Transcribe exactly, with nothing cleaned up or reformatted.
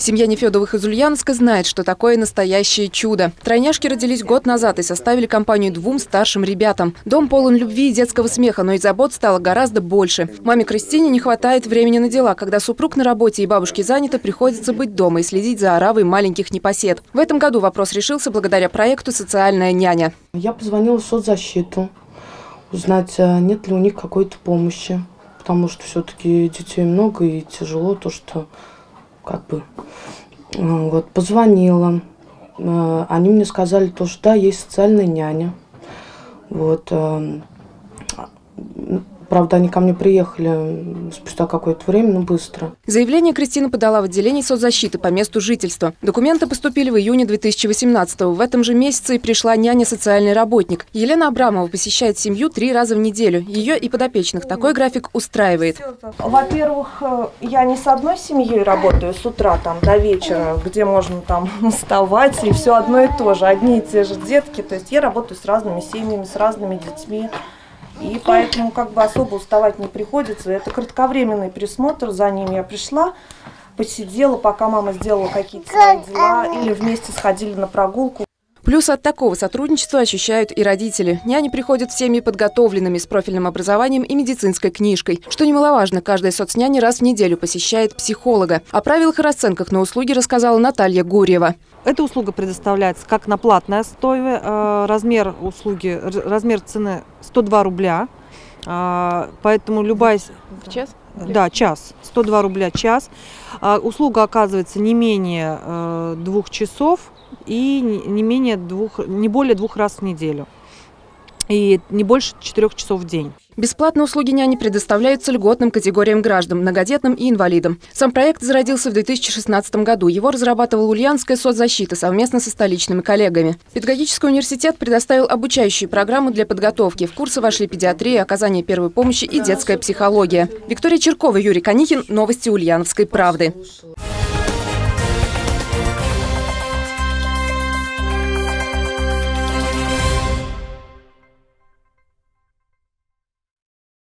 Семья Нефедовых из Ульяновска знает, что такое настоящее чудо. Тройняшки родились год назад и составили компанию двум старшим ребятам. Дом полон любви и детского смеха, но и забот стало гораздо больше. Маме Кристине не хватает времени на дела. Когда супруг на работе и бабушки заняты, приходится быть дома и следить за оравой маленьких непосед. В этом году вопрос решился благодаря проекту «Социальная няня». Я позвонила в соцзащиту, узнать, нет ли у них какой-то помощи. Потому что все-таки детей много и тяжело то, что как бы вот позвонила. Они мне сказали то, что да, есть социальная няня. Вот. Правда, они ко мне приехали спустя какое-то время, но быстро. Заявление Кристина подала в отделении соцзащиты по месту жительства. Документы поступили в июне две тысячи восемнадцатого. В этом же месяце и пришла няня-социальный работник. Елена Абрамова посещает семью три раза в неделю. Ее и подопечных такой график устраивает. Во-первых, я не с одной семьей работаю с утра там, до вечера, где можно там вставать, и все одно и то же. Одни и те же детки. То есть я работаю с разными семьями, с разными детьми. И поэтому как бы особо уставать не приходится. Это кратковременный присмотр, за ним я пришла, посидела, пока мама сделала какие-то свои дела, или вместе сходили на прогулку. Плюс от такого сотрудничества ощущают и родители. Няни приходят в семьи подготовленными, с профильным образованием и медицинской книжкой. Что немаловажно, каждая соцняня раз в неделю посещает психолога. О правилах и расценках на услуги рассказала Наталья Гурьева. Эта услуга предоставляется как на платной основе. Размер услуги, размер цены сто два рубля. Поэтому любая... В час? Да, час. сто два рубля час. Услуга оказывается не менее двух часов и не, менее двух, не более двух раз в неделю. И не больше четырех часов в день. Бесплатно услуги няни предоставляются льготным категориям граждан, многодетным и инвалидам. Сам проект зародился в две тысячи шестнадцатом году. Его разрабатывала Ульяновская соцзащита совместно со столичными коллегами. Педагогический университет предоставил обучающие программы для подготовки. В курсы вошли педиатрия, оказание первой помощи и детская психология. Виктория Черкова, Юрий Конихин. Новости Ульяновской правды.